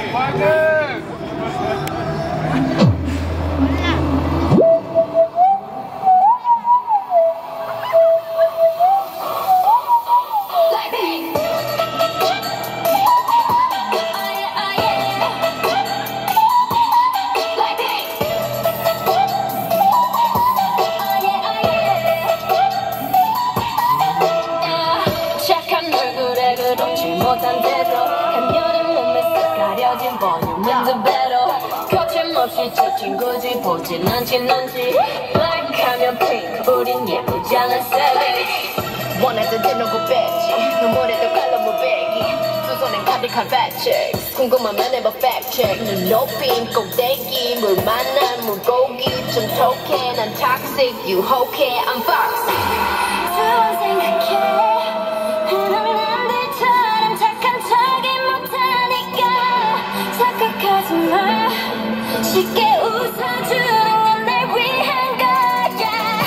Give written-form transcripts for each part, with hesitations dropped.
거침없이 저 친구지 보진 않지 넌지 블랙하면 핑크 우린 예쁘장한 savage 원해도 대놓고 뺐지 눈물에도 칼로 무배기 두 손엔 가득한 fat 궁금하면 해봐 fact check 눈 높인 꼭대기 물 만난 물고기 좀 톡해 난 toxic 유혹해 I'm foxy 두번 생각해 쉽게 웃어주는 건 날 위한 거야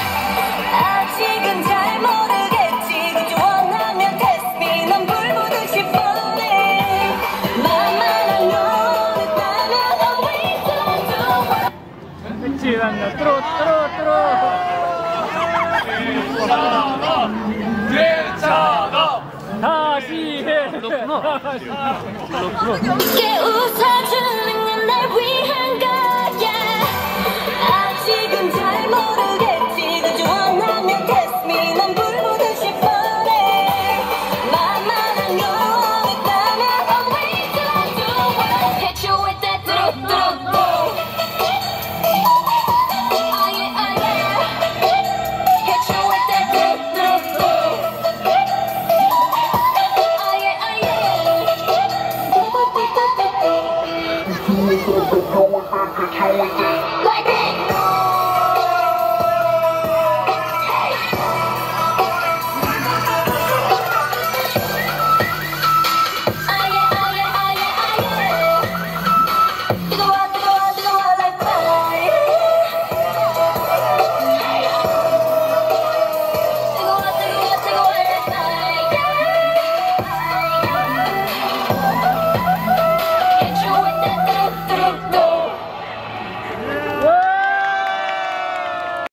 아직은 잘 모르겠지 그저 원하면 test me 넌 불보듯이 falling 맘만 노릇하면 I'm way to do 그치 남자 괜찮아 다시 해 쉽게 웃어주는 건 날 위한 거야 아직은 잘 모르겠지 그저 원하면 test me 넌 불보듯이 falling 맘만 노릇하면 I'm way to do hit you with that 뚜두뚜두 oh yeah hit you with that 뚜두뚜두 oh yeah Control with that.